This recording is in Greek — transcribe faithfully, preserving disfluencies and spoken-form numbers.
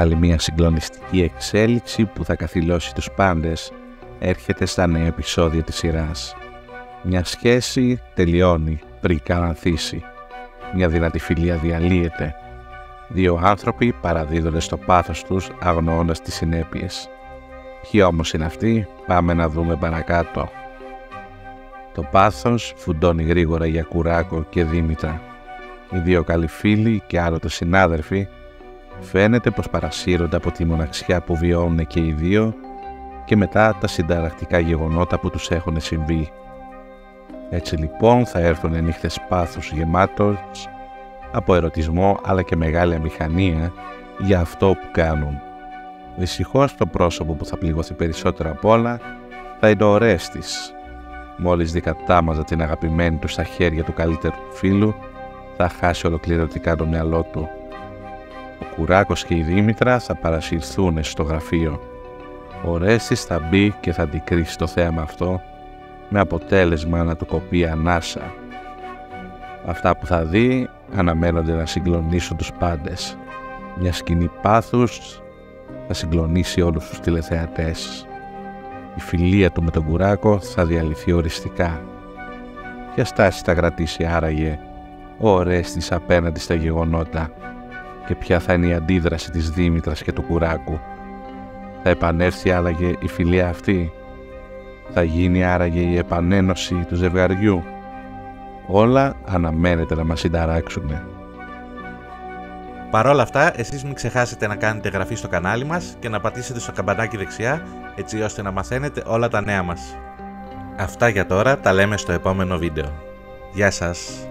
Άλλη μια συγκλονιστική εξέλιξη που θα καθυλώσει τους πάντες έρχεται στα νέα επεισόδια της σειράς. Μια σχέση τελειώνει πριν καν ανθίσει. Μια δυνατή φιλία διαλύεται. Δύο άνθρωποι παραδίδονται στο πάθος τους αγνοώντας τις συνέπειες. Ποιοι όμως είναι αυτοί, πάμε να δούμε παρακάτω. Το πάθος φουντώνει γρήγορα για Κουράκο και Δήμητρα. Οι δύο καλοί φίλοι και άλλοτε συνάδελφοι φαίνεται πως παρασύρονται από τη μοναξιά που βιώνουν και οι δύο και μετά τα συνταρακτικά γεγονότα που τους έχουν συμβεί. Έτσι λοιπόν θα έρθουν νύχτες πάθους γεμάτος από ερωτισμό αλλά και μεγάλη αμηχανία για αυτό που κάνουν. Δυστυχώς το πρόσωπο που θα πληγωθεί περισσότερο απ' όλα θα είναι ο Ορέστης. Μόλις δει κατάμαζα την αγαπημένη του στα χέρια του καλύτερου φίλου, θα χάσει ολοκληρωτικά το μυαλό του. Ο Κουράκος και η Δήμητρα θα παρασυρθούν στο γραφείο. Ο Ορέστης θα μπει και θα αντικρίσει το θέαμα αυτό, με αποτέλεσμα να του κοπεί ανάσα. Αυτά που θα δει αναμένονται να συγκλονίσουν τους πάντες. Μια σκηνή πάθους θα συγκλονίσει όλους τους τηλεθεατές. Η φιλία του με τον Κουράκο θα διαλυθεί οριστικά. Ποια στάση θα κρατήσει άραγε ο Ορέστης απέναντι στα γεγονότα και ποια θα είναι η αντίδραση της Δήμητρας και του Κουράκου? Θα επανέλθει άραγε η φιλία αυτή? Θα γίνει άραγε η επανένωση του ζευγαριού? Όλα αναμένεται να μας συνταράξουν. Παρ' όλα αυτά, εσείς μην ξεχάσετε να κάνετε εγγραφή στο κανάλι μας και να πατήσετε στο καμπανάκι δεξιά, έτσι ώστε να μαθαίνετε όλα τα νέα μας. Αυτά για τώρα, τα λέμε στο επόμενο βίντεο. Γεια σας!